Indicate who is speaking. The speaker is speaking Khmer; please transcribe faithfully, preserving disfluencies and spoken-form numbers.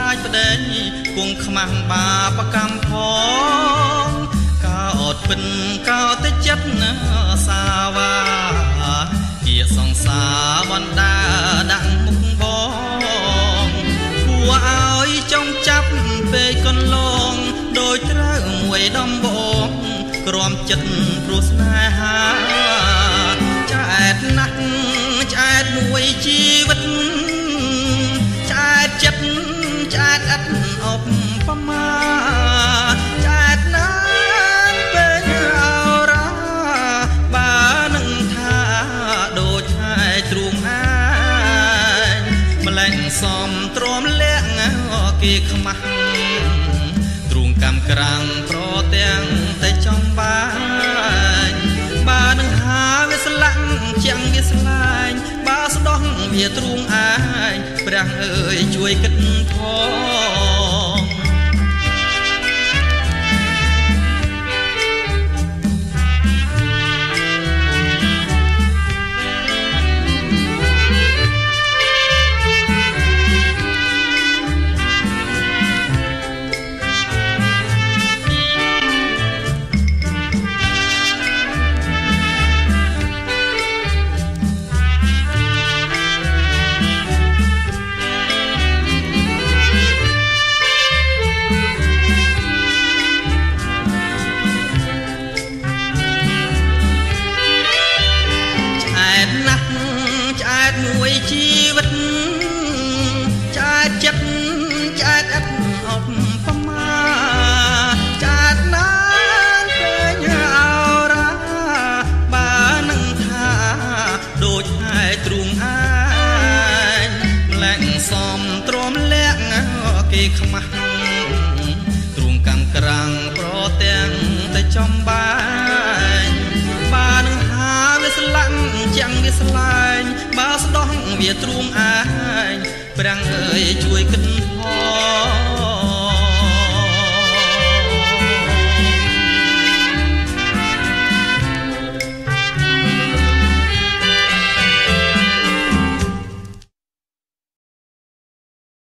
Speaker 1: ចប្តីគង់ខ្មាំងបាបកម្មផងកោតពិនកោតចិត្តណាសាវាជាសង្សារបណ្ដាដាក់មុខបងគួរឲ្យចង់ចាប់ពេកកន្លងដោយត្រូវមួយដំបងក្រំចិត្តព្រោះស្នេហាឆ្អែតណាស់ឆ្អែតមួយជីវិតឆ្អែតចិត្តឆ្អែតអត់អបប្រមាឆ្អែតណាស់ពេលអរ៉ាបើនឹងថាដូចហើយទ្រូងអាយម្លែងសំទ្រាំលាក់គេខ្មាស់ទ្រូងកម្មក្រាំងប្រទាំងតែចំបានបើនឹងហាវាស្លាក់ជាងវាស្លាញ់បើស្ដោះវាទ្រូងអាយព្រះអើយជួយគិតផងមួយជីវិតឆ្អែតចិត្តឆ្អែតអត់អបប្រមាឆ្អែតណាស់ពេញអរ៉ាបើនឹងថាដូចហើយទ្រូងអាយម្លែងសំទ្រាំលាក់គេខ្មាស់ទ្រូងកម្មក្រាំងប្រទាំងតែចំបានបើនឹងហាវាស្លាក់ជាងវាស្លាញ់បើស្ដោះវាទ្រូងអាយព្រះអើយជួយគិត